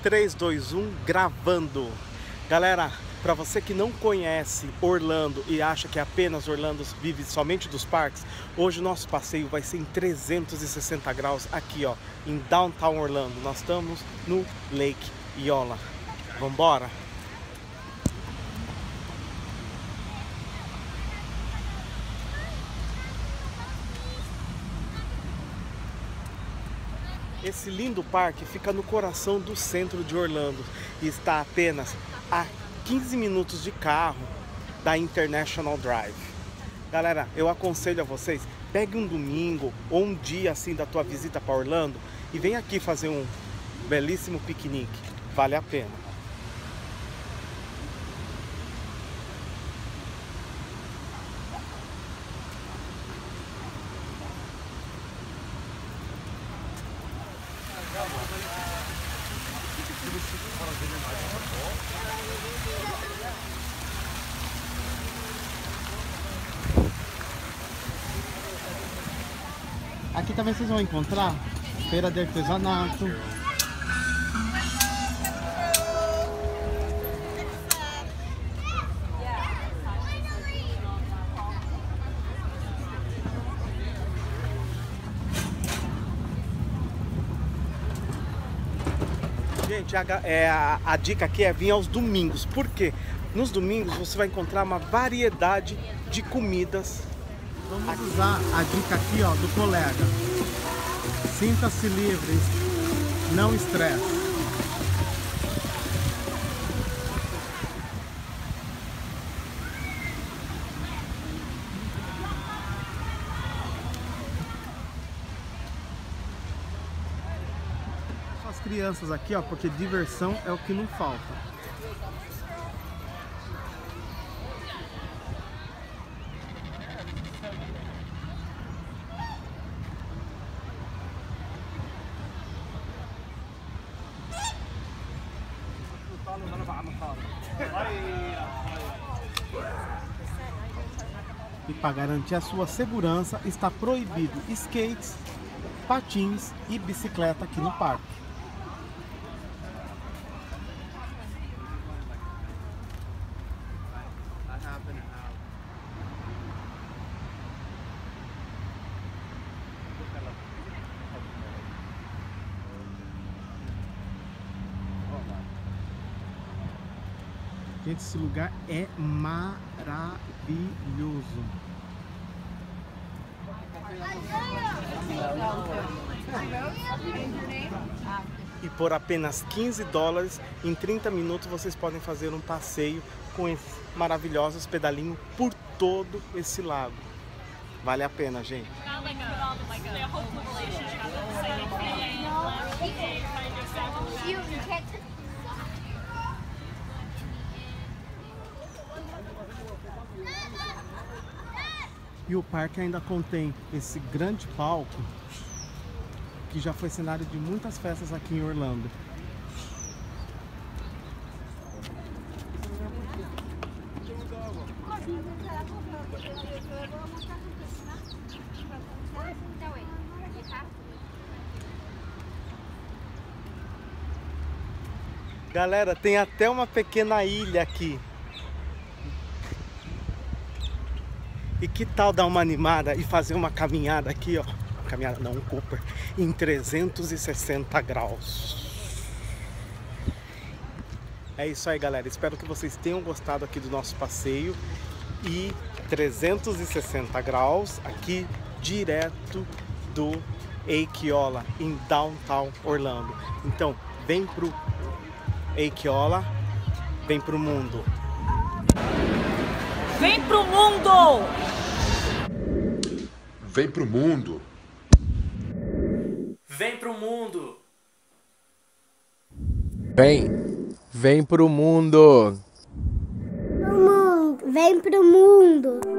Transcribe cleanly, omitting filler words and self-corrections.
3, 2, 1, gravando. Galera, para você que não conhece Orlando e acha que apenas Orlando vive somente dos parques, hoje o nosso passeio vai ser em 360 graus aqui, ó, em Downtown Orlando. Nós estamos no Lake Eola. Vambora? Esse lindo parque fica no coração do centro de Orlando e está apenas a 15 minutos de carro da International Drive. Galera, eu aconselho a vocês, pegue um domingo ou um dia assim da tua visita para Orlando e vem aqui fazer um belíssimo piquenique. Vale a pena. Aqui também vocês vão encontrar feira de artesanato. Gente, a dica aqui é vir aos domingos. Por quê? Nos domingos você vai encontrar uma variedade de comidas. Vamos usar a dica aqui, ó, do colega. Sinta-se livre, não estresse. As crianças aqui, ó, porque diversão é o que não falta. E para garantir a sua segurança, está proibido skates, patins e bicicleta aqui no parque. Gente, esse lugar é maravilhoso. E por apenas $15, em 30 minutos vocês podem fazer um passeio com esses maravilhosos pedalinhos por todo esse lago. Vale a pena, gente. E o parque ainda contém esse grande palco que já foi cenário de muitas festas aqui em Orlando. Galera, tem até uma pequena ilha aqui. E que tal dar uma animada e fazer uma caminhada aqui, ó? Caminhada não, um Cooper, em 360 graus. É isso aí, galera. Espero que vocês tenham gostado aqui do nosso passeio. E 360 graus aqui direto do Lake Eola, em Downtown Orlando. Então, vem pro Lake Eola, vem pro mundo. Vem pro mundo! Vem pro mundo! Vem pro mundo! Vem pro mundo! Vem pro mundo!